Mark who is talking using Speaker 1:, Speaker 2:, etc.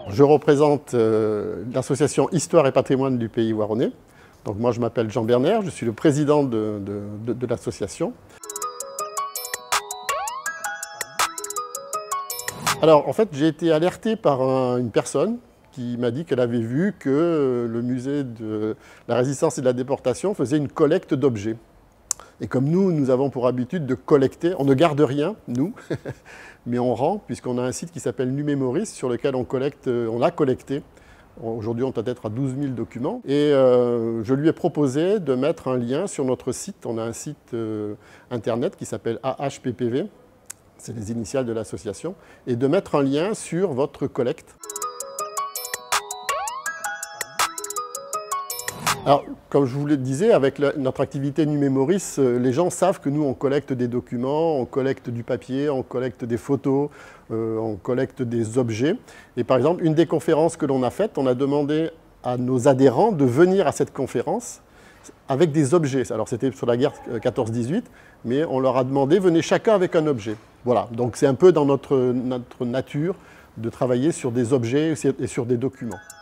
Speaker 1: Je représente l'association Histoire et Patrimoine du Pays Voironnais. Donc moi, je m'appelle Jean Berner, je suis le président de l'association. Alors, en fait, j'ai été alerté par une personne qui m'a dit qu'elle avait vu que le musée de la Résistance et de la Déportation faisait une collecte d'objets. Et comme nous avons pour habitude de collecter, on ne garde rien, nous, mais on rend, puisqu'on a un site qui s'appelle Numémoris, sur lequel on a collecté. Aujourd'hui, on doit être à 12 000 documents. Et je lui ai proposé de mettre un lien sur notre site. On a un site internet qui s'appelle AHPPV, c'est les initiales de l'association, et de mettre un lien sur votre collecte. Alors, comme je vous le disais, avec notre activité Numémoris, les gens savent que nous, on collecte des documents, on collecte du papier, on collecte des photos, on collecte des objets. Et par exemple, une des conférences que l'on a faites, on a demandé à nos adhérents de venir à cette conférence avec des objets. Alors, c'était sur la guerre 14-18, mais on leur a demandé, venez chacun avec un objet. Voilà, donc c'est un peu dans notre nature de travailler sur des objets et sur des documents.